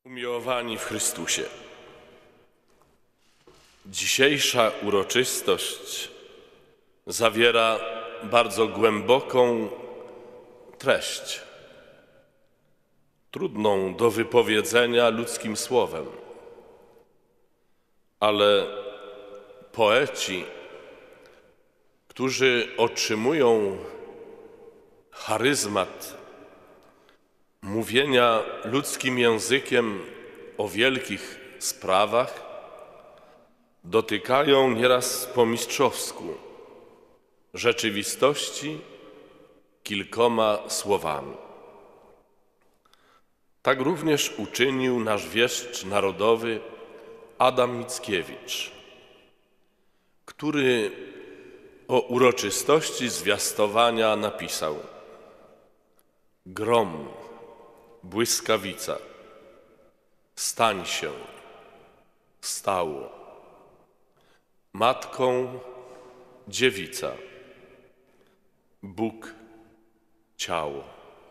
Umiłowani w Chrystusie, dzisiejsza uroczystość zawiera bardzo głęboką treść, trudną do wypowiedzenia ludzkim słowem, ale poeci, którzy otrzymują charyzmat mówienia ludzkim językiem o wielkich sprawach, dotykają nieraz po mistrzowsku rzeczywistości kilkoma słowami. Tak również uczynił nasz wieszcz narodowy Adam Mickiewicz, który o uroczystości zwiastowania napisał: grom, błyskawica, stań się, stało. Matką dziewica, Bóg ciało.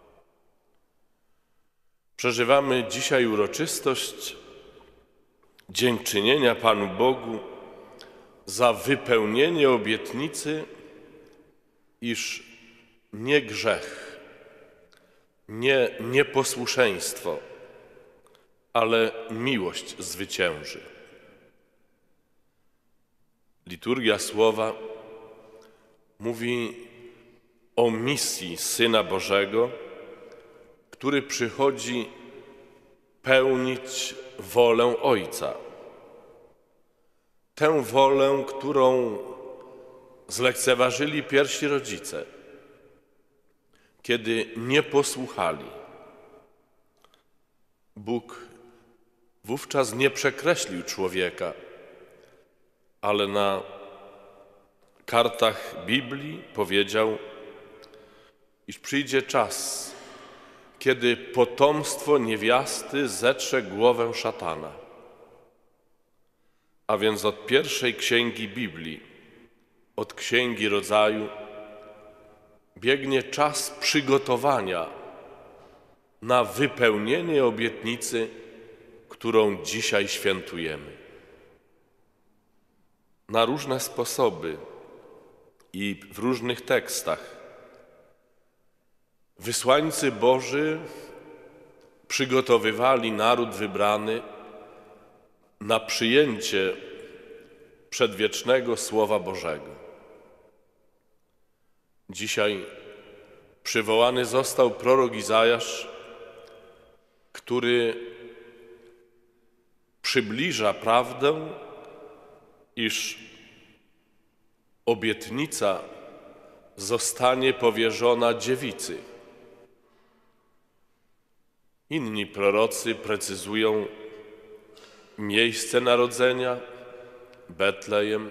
Przeżywamy dzisiaj uroczystość dziękczynienia Panu Bogu za wypełnienie obietnicy, iż nie grzech, nie nieposłuszeństwo, ale miłość zwycięży. Liturgia Słowa mówi o misji Syna Bożego, który przychodzi pełnić wolę Ojca. Tę wolę, którą zlekceważyli pierwsi rodzice, kiedy nie posłuchali. Bóg wówczas nie przekreślił człowieka, ale na kartach Biblii powiedział, iż przyjdzie czas, kiedy potomstwo niewiasty zetrze głowę szatana. A więc od pierwszej księgi Biblii, od Księgi Rodzaju, biegnie czas przygotowania na wypełnienie obietnicy, którą dzisiaj świętujemy. Na różne sposoby i w różnych tekstach wysłańcy Boży przygotowywali naród wybrany na przyjęcie przedwiecznego Słowa Bożego. Dzisiaj przywołany został prorok Izajasz, który przybliża prawdę, iż obietnica zostanie powierzona dziewicy. Inni prorocy precyzują miejsce narodzenia, Betlejem,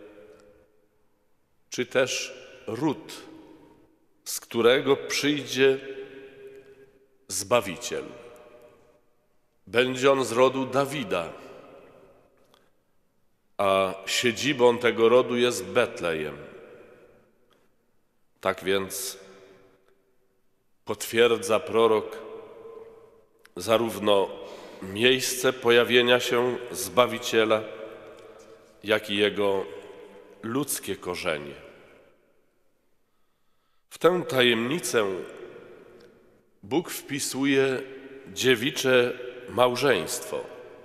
czy też ród, z którego przyjdzie Zbawiciel. Będzie on z rodu Dawida, a siedzibą tego rodu jest Betlejem. Tak więc potwierdza prorok zarówno miejsce pojawienia się Zbawiciela, jak i jego ludzkie korzenie. W tę tajemnicę Bóg wpisuje dziewicze małżeństwo,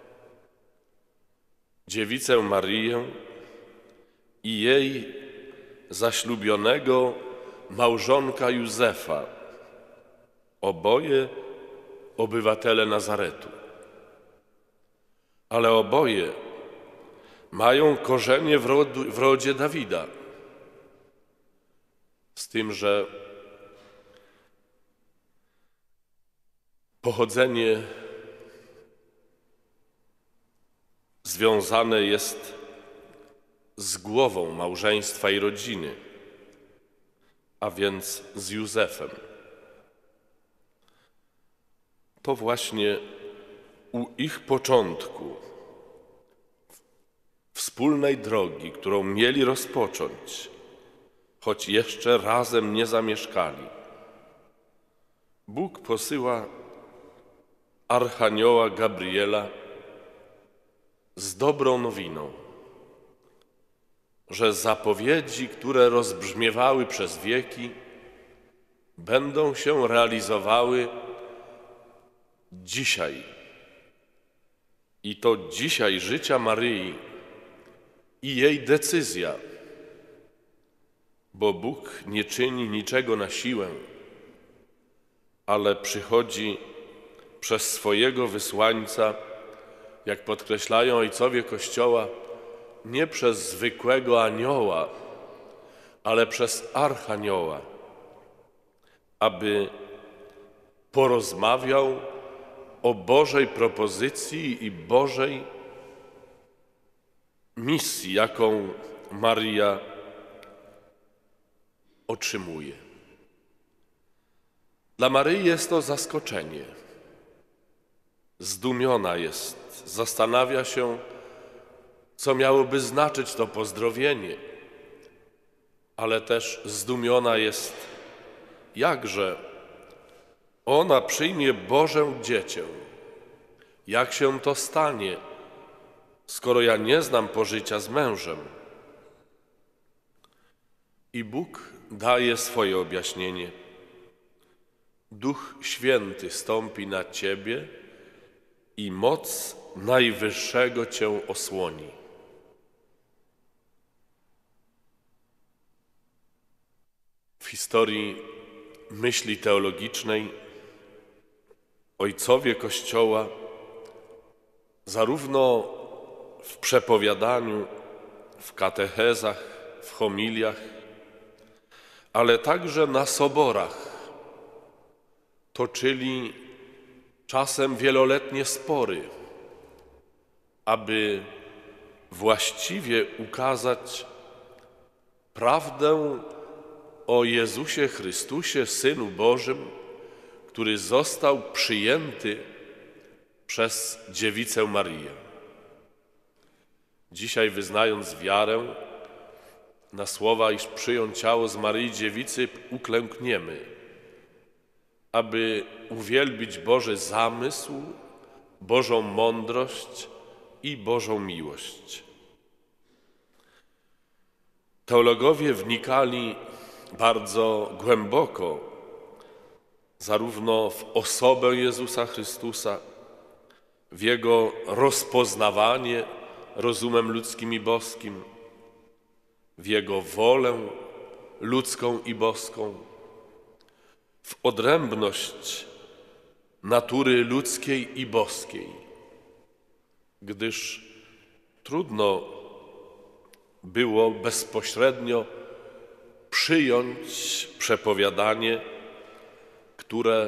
dziewicę Marię i jej zaślubionego małżonka Józefa, oboje obywatele Nazaretu. Ale oboje mają korzenie w rodzie Dawida. Z tym, że pochodzenie związane jest z głową małżeństwa i rodziny, a więc z Józefem. To właśnie u ich początku wspólnej drogi, którą mieli rozpocząć, choć jeszcze razem nie zamieszkali, Bóg posyła archanioła Gabriela z dobrą nowiną, że zapowiedzi, które rozbrzmiewały przez wieki, będą się realizowały dzisiaj. I to dzisiaj życia Maryi i jej decyzja, bo Bóg nie czyni niczego na siłę, ale przychodzi przez swojego wysłańca, jak podkreślają ojcowie Kościoła, nie przez zwykłego anioła, ale przez archanioła, aby porozmawiał o Bożej propozycji i Bożej misji, jaką Maryja otrzymuje. Dla Maryi jest to zaskoczenie. Zdumiona jest, zastanawia się, co miałoby znaczyć to pozdrowienie, ale też zdumiona jest, jakże ona przyjmie Bożę dziecię. Jak się to stanie, skoro ja nie znam pożycia z mężem? I Bóg daje swoje objaśnienie. Duch Święty stąpi na Ciebie i moc Najwyższego Cię osłoni. W historii myśli teologicznej ojcowie Kościoła zarówno w przepowiadaniu, w katechezach, w homiliach, ale także na soborach toczyli czasem wieloletnie spory, aby właściwie ukazać prawdę o Jezusie Chrystusie, Synu Bożym, który został przyjęty przez Dziewicę Maryję. Dzisiaj, wyznając wiarę, na słowa, iż przyjął ciało z Maryi Dziewicy, uklękniemy, aby uwielbić Boży zamysł, Bożą mądrość i Bożą miłość. Teologowie wnikali bardzo głęboko zarówno w osobę Jezusa Chrystusa, w Jego rozpoznawanie rozumem ludzkim i boskim, w Jego wolę ludzką i boską, w odrębność natury ludzkiej i boskiej, gdyż trudno było bezpośrednio przyjąć przepowiadanie, które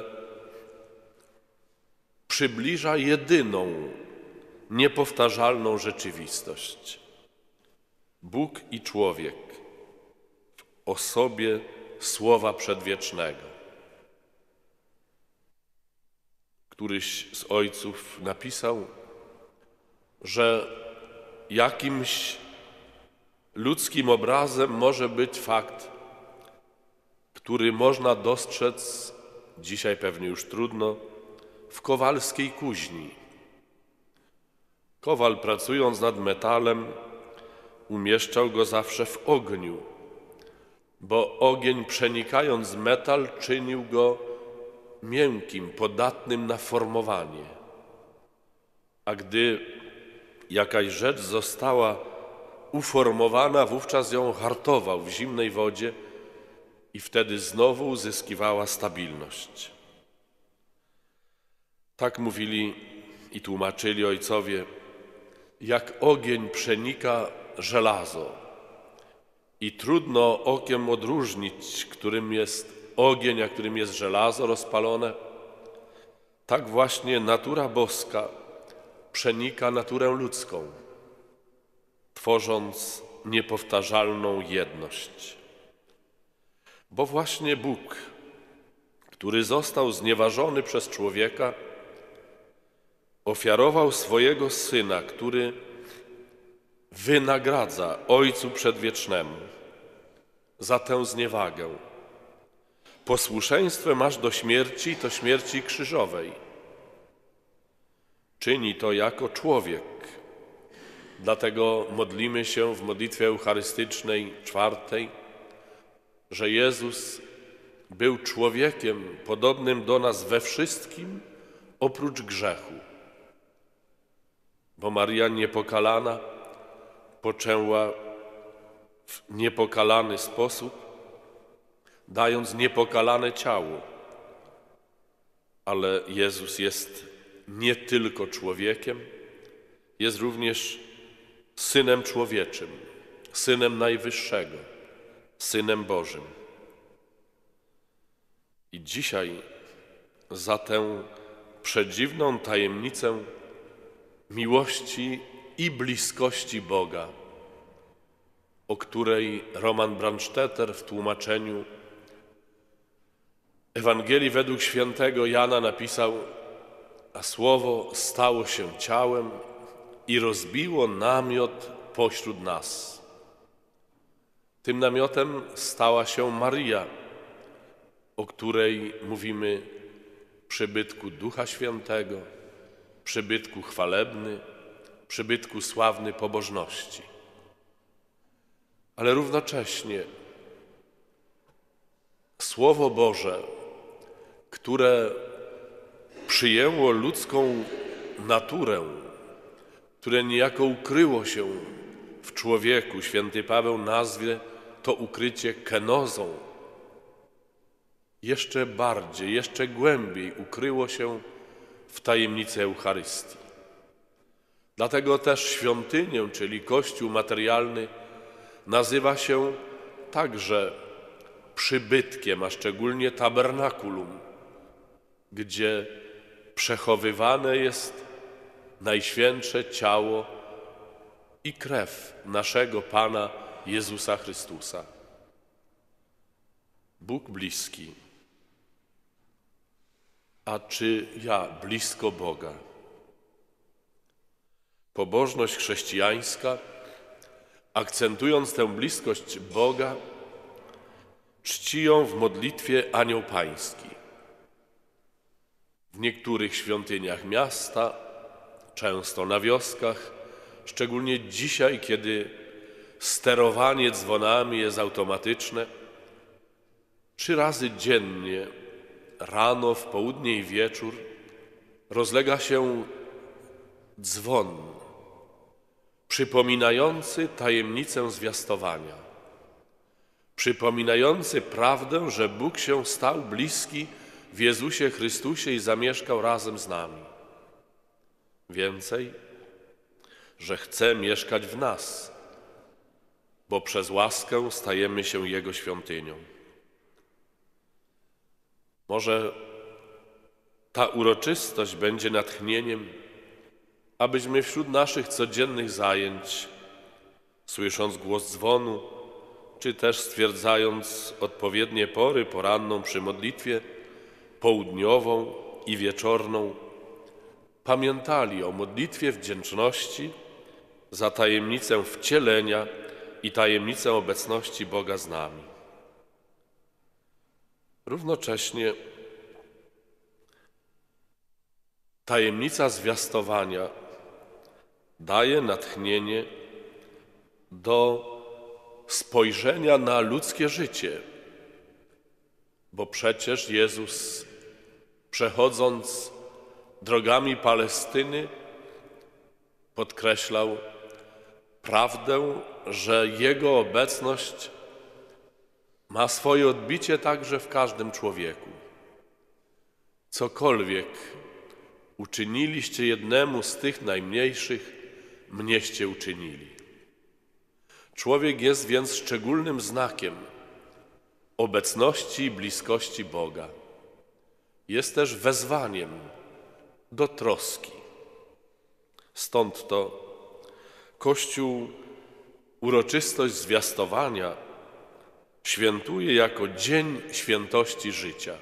przybliża jedyną, niepowtarzalną rzeczywistość. Bóg i człowiek w osobie Słowa Przedwiecznego. Któryś z ojców napisał, że jakimś ludzkim obrazem może być fakt, który można dostrzec, dzisiaj pewnie już trudno, w kowalskiej kuźni. Kowal, pracując nad metalem, umieszczał go zawsze w ogniu, bo ogień, przenikając metal, czynił go miękkim, podatnym na formowanie. A gdy jakaś rzecz została uformowana, wówczas ją hartował w zimnej wodzie i wtedy znowu uzyskiwała stabilność. Tak mówili i tłumaczyli ojcowie, jak ogień przenika żelazo i trudno okiem odróżnić, którym jest ogień, a którym jest żelazo rozpalone, tak właśnie natura boska przenika naturę ludzką, tworząc niepowtarzalną jedność. Bo właśnie Bóg, który został znieważony przez człowieka, ofiarował swojego Syna, który wynagradza Ojcu Przedwiecznemu za tę zniewagę. Posłuszeństwem aż do śmierci, to śmierci krzyżowej. czyni to jako człowiek. Dlatego modlimy się w modlitwie eucharystycznej 4, że Jezus był człowiekiem podobnym do nas we wszystkim, oprócz grzechu. Bo Maria niepokalana poczęła w niepokalany sposób, dając niepokalane ciało. Ale Jezus jest nie tylko człowiekiem, jest również Synem Człowieczym, Synem Najwyższego, Synem Bożym. I dzisiaj za tę przedziwną tajemnicę miłości i bliskości Boga, o której Roman Brandstetter w tłumaczeniu Ewangelii według świętego Jana napisał: a Słowo stało się ciałem i rozbiło namiot pośród nas. Tym namiotem stała się Maria, o której mówimy przybytku Ducha Świętego, przybytku chwalebny, przybytku sławny pobożności. Ale równocześnie Słowo Boże, które przyjęło ludzką naturę, które niejako ukryło się w człowieku, święty Paweł nazwie to ukrycie kenozą, jeszcze bardziej, jeszcze głębiej ukryło się w tajemnicy Eucharystii. Dlatego też świątynię, czyli Kościół materialny, nazywa się także przybytkiem, a szczególnie tabernakulum, gdzie przechowywane jest najświętsze ciało i krew naszego Pana Jezusa Chrystusa. Bóg bliski. A czy ja blisko Boga? Pobożność chrześcijańska, akcentując tę bliskość Boga, czci ją w modlitwie Anioł Pański. W niektórych świątyniach miasta, często na wioskach, szczególnie dzisiaj, kiedy sterowanie dzwonami jest automatyczne, 3 razy dziennie, rano, w południe i wieczór, rozlega się dzwon przypominający tajemnicę zwiastowania, przypominający prawdę, że Bóg się stał bliski w Jezusie Chrystusie i zamieszkał razem z nami. Więcej, że chce mieszkać w nas, bo przez łaskę stajemy się Jego świątynią. Może ta uroczystość będzie natchnieniem, abyśmy wśród naszych codziennych zajęć, słysząc głos dzwonu, czy też stwierdzając odpowiednie pory, poranną przy modlitwie, południową i wieczorną, pamiętali o modlitwie wdzięczności za tajemnicę wcielenia i tajemnicę obecności Boga z nami. Równocześnie tajemnica zwiastowania daje natchnienie do spojrzenia na ludzkie życie, bo przecież Jezus, przechodząc drogami Palestyny, podkreślał prawdę, że Jego obecność ma swoje odbicie także w każdym człowieku. Cokolwiek uczyniliście jednemu z tych najmniejszych, mnieście uczynili. Człowiek jest więc szczególnym znakiem obecności i bliskości Boga. Jest też wezwaniem do troski. Stąd to Kościół uroczystość zwiastowania świętuje jako dzień świętości życia.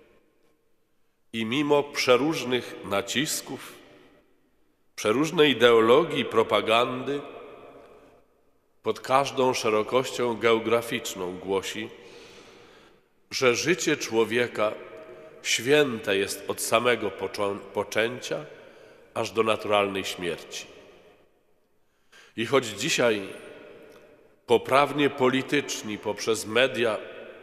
I mimo przeróżnych nacisków, przeróżnej ideologii i propagandy, pod każdą szerokością geograficzną głosi, że życie człowieka święte jest od samego poczęcia aż do naturalnej śmierci. I choć dzisiaj poprawnie polityczni poprzez media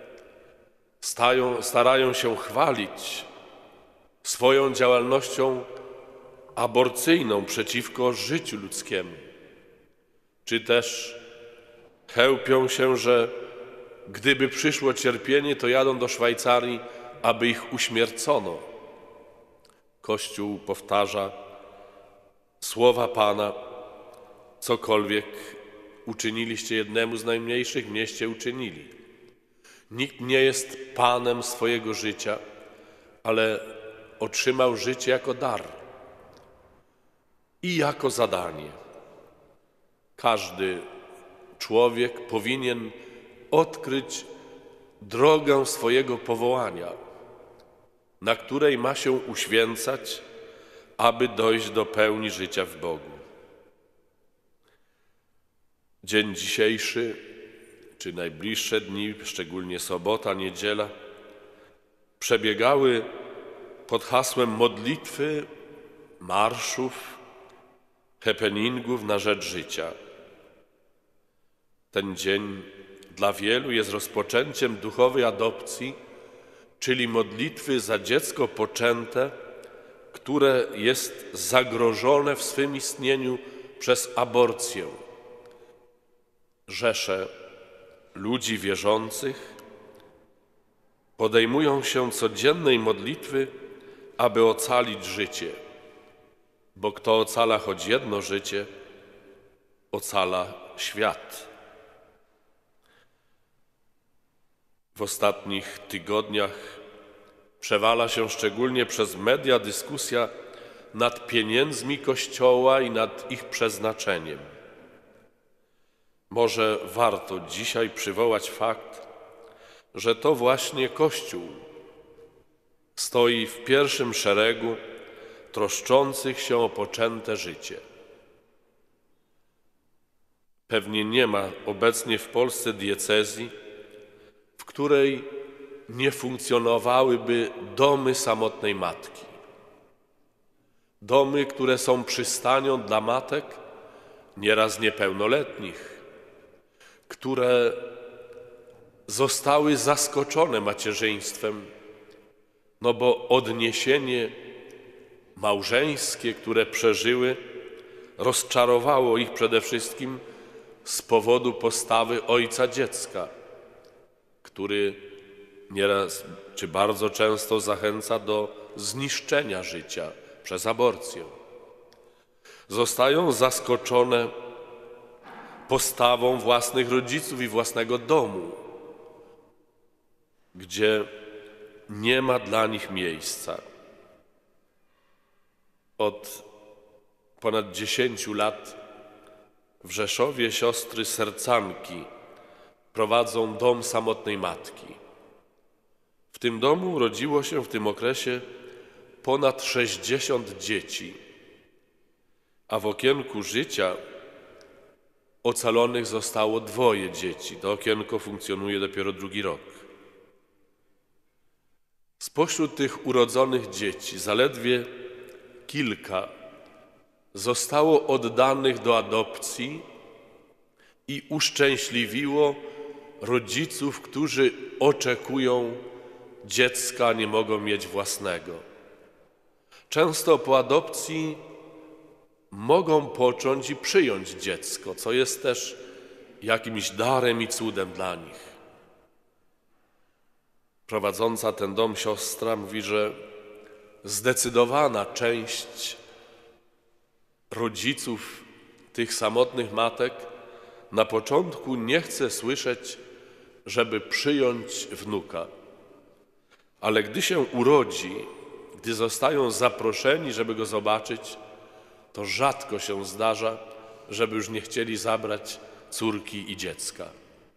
starają się chwalić swoją działalnością aborcyjną przeciwko życiu ludzkiemu, czy też chełpią się, że gdyby przyszło cierpienie, to jadą do Szwajcarii, aby ich uśmiercono. Kościół powtarza słowa Pana: cokolwiek uczyniliście jednemu z najmniejszych, mnieście uczynili. Nikt nie jest panem swojego życia, ale otrzymał życie jako dar i jako zadanie. Każdy człowiek powinien odkryć drogę swojego powołania, na której ma się uświęcać, aby dojść do pełni życia w Bogu. Dzień dzisiejszy, czy najbliższe dni, szczególnie sobota, niedziela, przebiegały pod hasłem modlitwy, marszów, happeningów na rzecz życia. Ten dzień dla wielu jest rozpoczęciem duchowej adopcji, czyli modlitwy za dziecko poczęte, które jest zagrożone w swym istnieniu przez aborcję. Rzesze ludzi wierzących podejmują się codziennej modlitwy, aby ocalić życie, bo kto ocala choć jedno życie, ocala świat. W ostatnich tygodniach przewala się szczególnie przez media dyskusja nad pieniędzmi Kościoła i nad ich przeznaczeniem. Może warto dzisiaj przywołać fakt, że to właśnie Kościół stoi w pierwszym szeregu troszczących się o poczęte życie. Pewnie nie ma obecnie w Polsce diecezji, w której nie funkcjonowałyby domy samotnej matki. Domy, które są przystanią dla matek, nieraz niepełnoletnich, które zostały zaskoczone macierzyństwem, no bo odniesienie małżeńskie, które przeżyły, rozczarowało ich przede wszystkim z powodu postawy ojca dziecka, który nieraz czy bardzo często zachęca do zniszczenia życia przez aborcję. Zostają zaskoczone postawą własnych rodziców i własnego domu, gdzie nie ma dla nich miejsca. Od ponad 10 lat w Rzeszowie siostry sercanki prowadzą dom samotnej matki. W tym domu urodziło się w tym okresie ponad 60 dzieci, a w okienku życia ocalonych zostało 2 dzieci. To okienko funkcjonuje dopiero 2. rok. Spośród tych urodzonych dzieci zaledwie kilka zostało oddanych do adopcji i uszczęśliwiło rodziców, którzy oczekują dziecka, a nie mogą mieć własnego. Często po adopcji mogą począć i przyjąć dziecko, co jest też jakimś darem i cudem dla nich. Prowadząca ten dom siostra mówi, że zdecydowana część rodziców tych samotnych matek na początku nie chce słyszeć, żeby przyjąć wnuka. Ale gdy się urodzi, gdy zostają zaproszeni, żeby go zobaczyć, to rzadko się zdarza, żeby już nie chcieli zabrać córki i dziecka.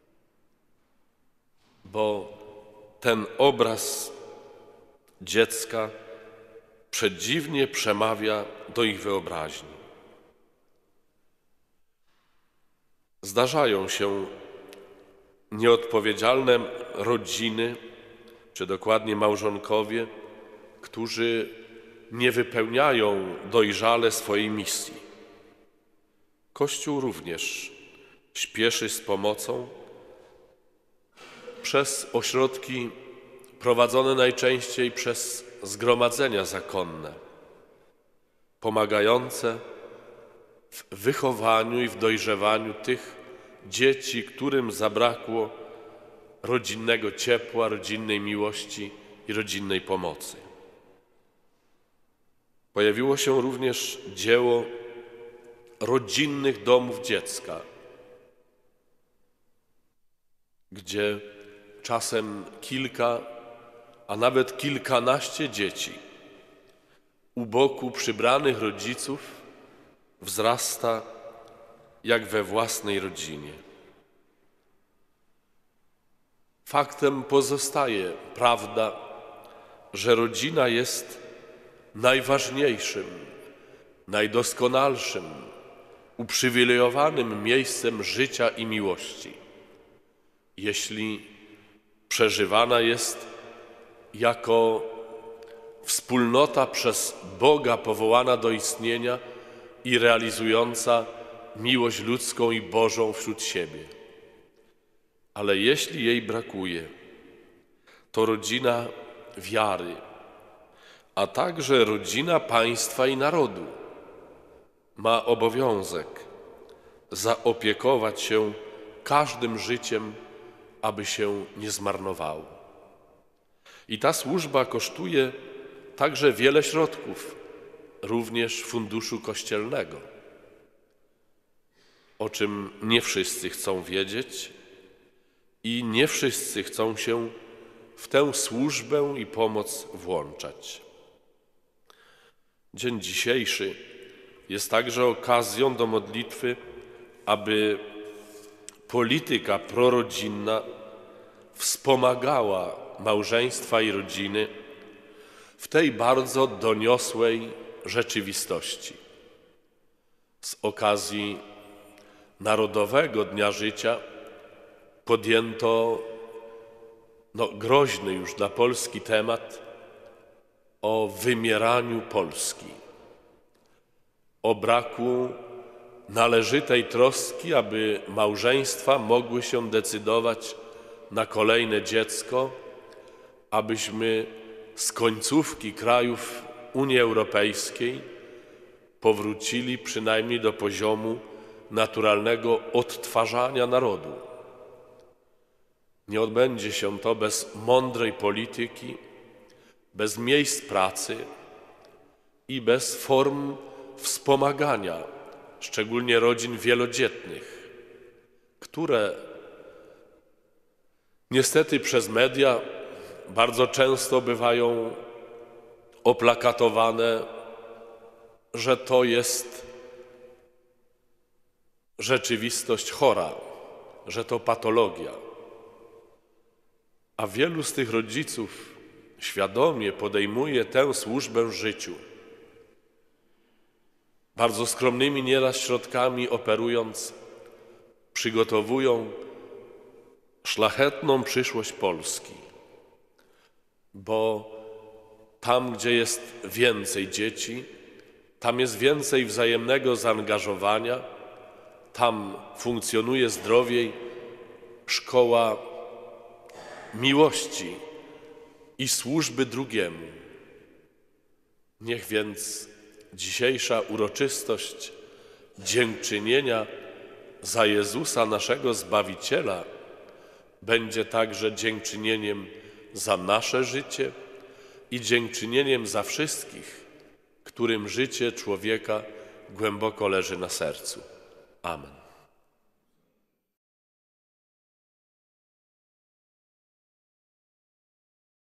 Bo ten obraz dziecka przedziwnie przemawia do ich wyobraźni. Zdarzają się nieodpowiedzialne rodziny, czy dokładnie małżonkowie, którzy nie wypełniają dojrzale swojej misji. Kościół również śpieszy z pomocą przez ośrodki prowadzone najczęściej przez zgromadzenia zakonne, pomagające w wychowaniu i w dojrzewaniu tych dzieci, którym zabrakło rodzinnego ciepła, rodzinnej miłości i rodzinnej pomocy. Pojawiło się również dzieło rodzinnych domów dziecka, gdzie czasem kilka, a nawet kilkanaście dzieci u boku przybranych rodziców wzrasta jak we własnej rodzinie. Faktem pozostaje prawda, że rodzina jest najważniejszym, najdoskonalszym, uprzywilejowanym miejscem życia i miłości, jeśli przeżywana jest jako wspólnota przez Boga powołana do istnienia i realizująca miłość ludzką i Bożą wśród siebie. Ale jeśli jej brakuje, to rodzina wiary, a także rodzina państwa i narodu ma obowiązek zaopiekować się każdym życiem, aby się nie zmarnowało. I ta służba kosztuje także wiele środków, również funduszu kościelnego, o czym nie wszyscy chcą wiedzieć i nie wszyscy chcą się w tę służbę i pomoc włączać. Dzień dzisiejszy jest także okazją do modlitwy, aby polityka prorodzinna wspomagała małżeństwa i rodziny w tej bardzo doniosłej rzeczywistości. Z okazji Narodowego Dnia Życia podjęto groźny już dla Polski temat o wymieraniu Polski, o braku należytej troski, aby małżeństwa mogły się decydować na kolejne dziecko, abyśmy z końcówki krajów Unii Europejskiej powrócili przynajmniej do poziomu naturalnego odtwarzania narodu. Nie odbędzie się to bez mądrej polityki, bez miejsc pracy i bez form wspomagania, szczególnie rodzin wielodzietnych, które niestety przez media bardzo często bywają oplakatowane, że to jest rzeczywistość chora, że to patologia. A wielu z tych rodziców świadomie podejmuje tę służbę życiu. Bardzo skromnymi nieraz środkami operując, przygotowują szlachetną przyszłość Polski, bo tam, gdzie jest więcej dzieci, tam jest więcej wzajemnego zaangażowania, tam funkcjonuje zdrowiej szkoła miłości i służby drugiemu. Niech więc dzisiejsza uroczystość dziękczynienia za Jezusa, naszego Zbawiciela, będzie także dziękczynieniem za nasze życie i dziękczynieniem za wszystkich, którym życie człowieka głęboko leży na sercu. Amen.